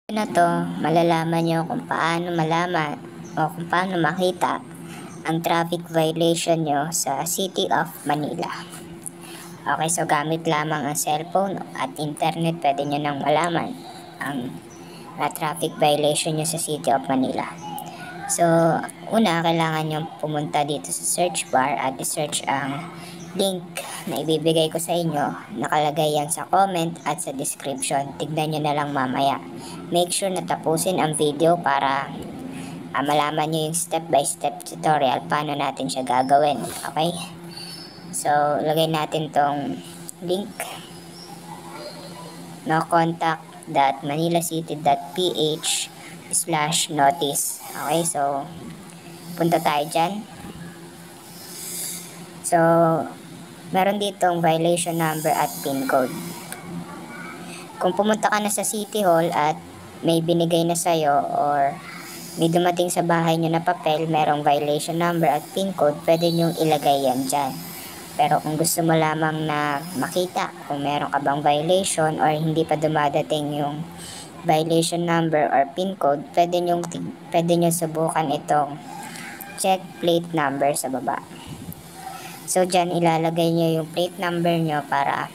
Na to, malalaman nyo kung paano malaman o kung paano makita ang traffic violation nyo sa City of Manila. Okay, so gamit lamang ang cellphone at internet, pwede nyo nang malaman ang traffic violation nyo sa City of Manila. So, una, kailangan nyo pumunta dito sa search bar at i-search ang link na ibibigay ko sa inyo. Nakalagay yan sa comment at sa description. Tignan nyo na lang mamaya. Make sure na tapusin ang video para malaman nyo yung step by step tutorial paano natin siya gagawin. Okay? So, lagay natin tong link nocontact.manilacity.ph/notice. Okay, so punta tayo dyan. So, meron ditong violation number at PIN code. Kung pumunta ka na sa City Hall at may binigay na sa'yo or may dumating sa bahay nyo na papel, merong violation number at PIN code, pwede nyo ilagay yan dyan. Pero kung gusto mo lamang na makita kung meron ka bang violation or hindi pa dumadating yung violation number or PIN code, pwede nyo subukan itong check plate number sa baba. So, dyan ilalagay nyo yung plate number nyo para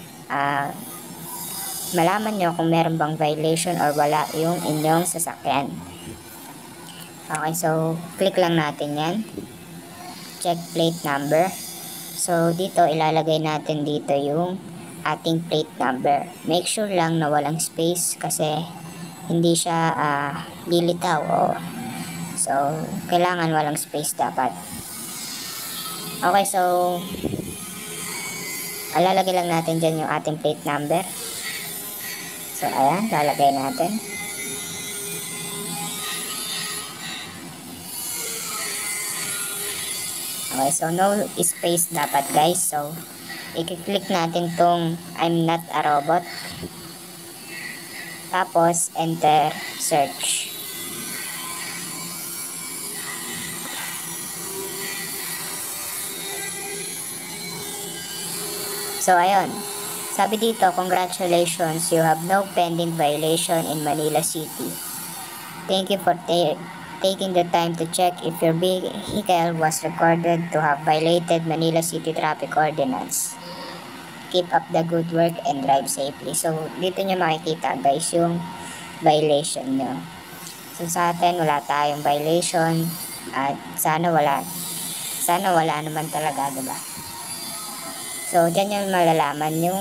malaman nyo kung meron bang violation or wala yung inyong sasakyan. Okay, so click lang natin yan. Check plate number. So, dito ilalagay natin dito yung ating plate number. Make sure lang na walang space kasi hindi siya lilitaw. So, kailangan walang space dapat. Okay, so lalagay lang natin dyan yung ating plate number. So, ayan, lalagay natin. Okay, so no space dapat guys. So, i-click natin tong I'm not a robot. Tapos, enter search. So, ayun. Sabi dito, congratulations, you have no pending violation in Manila City. Thank you for taking the time to check if your vehicle was recorded to have violated Manila City Traffic Ordinance. Keep up the good work and drive safely. So, dito nyo makikita guys yung violation nyo. So, sa atin, wala tayong violation at sana wala naman talaga, diba? So, dyan yung malalaman yung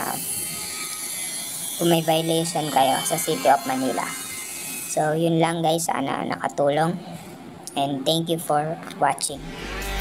kung may violation kayo sa City of Manila. So, yun lang guys. Sana nakatulong. And thank you for watching.